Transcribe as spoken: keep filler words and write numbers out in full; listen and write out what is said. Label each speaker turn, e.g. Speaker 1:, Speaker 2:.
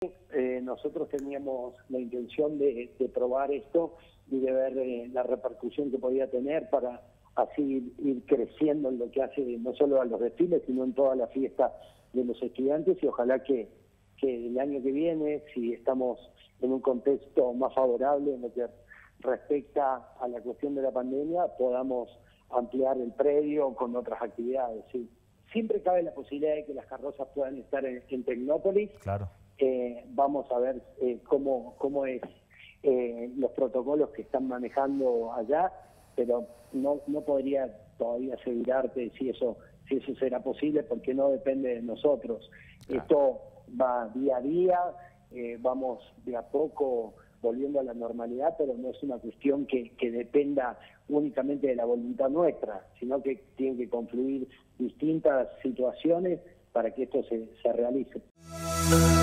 Speaker 1: Eh, nosotros teníamos la intención de, de probar esto y de ver eh, la repercusión que podía tener para así ir, ir creciendo en lo que hace no solo a los desfiles, sino en toda la fiesta de los estudiantes, y ojalá que, que el año que viene, si estamos en un contexto más favorable en lo que respecta a la cuestión de la pandemia, podamos ampliar el predio con otras actividades. ¿Sí? Siempre cabe la posibilidad de que las carrozas puedan estar en, en Tecnópolis.
Speaker 2: Claro.
Speaker 1: Eh, vamos a ver eh, cómo, cómo es eh, los protocolos que están manejando allá, pero no, no podría todavía asegurarte si eso, si eso será posible, porque no depende de nosotros. Claro. Esto va día a día, eh, vamos de a poco volviendo a la normalidad, pero no es una cuestión que, que dependa únicamente de la voluntad nuestra, sino que tienen que confluir distintas situaciones para que esto se, se realice.